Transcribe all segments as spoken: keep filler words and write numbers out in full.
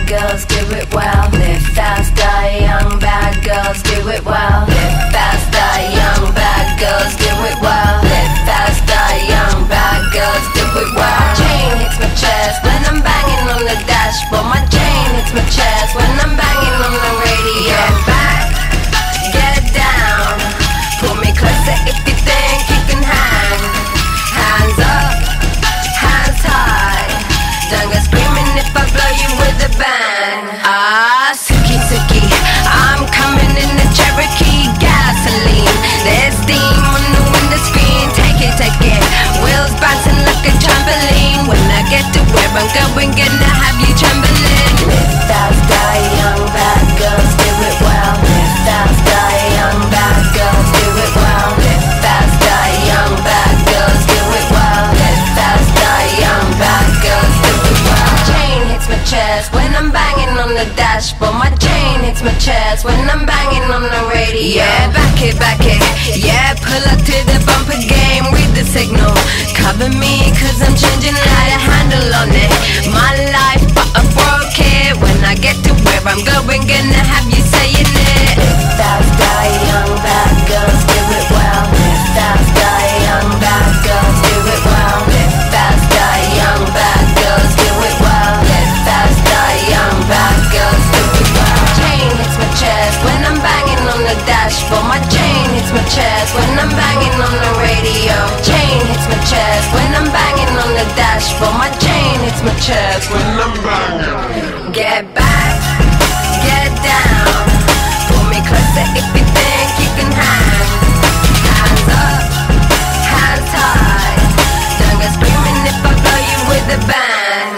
girls do it well. Live fast, die young, bad girls do it well. Live fast, die young, bad girls do it well. Live fast, die young, bad girls do it well. My chain hits my chest when I'm banging on the dashboard. My chain hits my chest when I'm banging on the radio. Get back, get down, pull me closer if you think you can hang. Hands up, hands high, don't go screaming if I blow you with a bang. Ah, Suki Suki, I'm coming in the Cherokee gasoline. There's steam on the window screen, take it, take it. Wheels bouncing like a trampoline. When I get to where I'm going, gonna have you trembling. Live fast, die young, bad girls do it well. Live fast, die young, bad girls do it well. Live fast, die young, bad girls do it well. Live fast, die young, bad girls do it well. My chain hits my chest when I'm banging on the dashboard. My chain hits my chest when I'm banging on the radio. Yeah, back it, back it. Yeah, pull up to the bumper game, read the signal. Cover me cause I'm changing light, a handle on it. My life, but I broke it. When I get to where I'm going, gonna have you saying it. Live fast, die young, bad girls do it well. Live fast, die young, bad girls do it well. Live fast, die young, bad girls do it well. Live fast, die young, bad girls do it well. My chain hits my chest when I'm banging on the dashboard. My chain hits my chest when I'm banging on the radio. Chain hits my chest when I'm banging on the dashboard. My chain hits my chest when I'm banging. Get back, get down, pull me closer if you think you can hang. Hands up, hands high, don't go screaming if I blow you with a bang.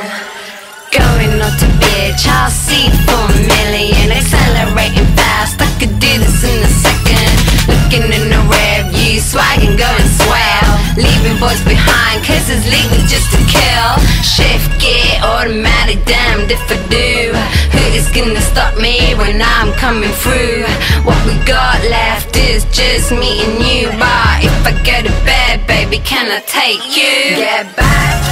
Going on to bitch, I'll see for a million. Accelerating fast, I could do this in a second. Looking in the rear view, swagging, going swell. Leaving boys behind, cause it's legal just to kill. Shift gear, automatic, damned if I do. Who is gonna stop me when I'm coming through? What we got left is just me and you. But if I go to bed, baby, can I take you? Get back,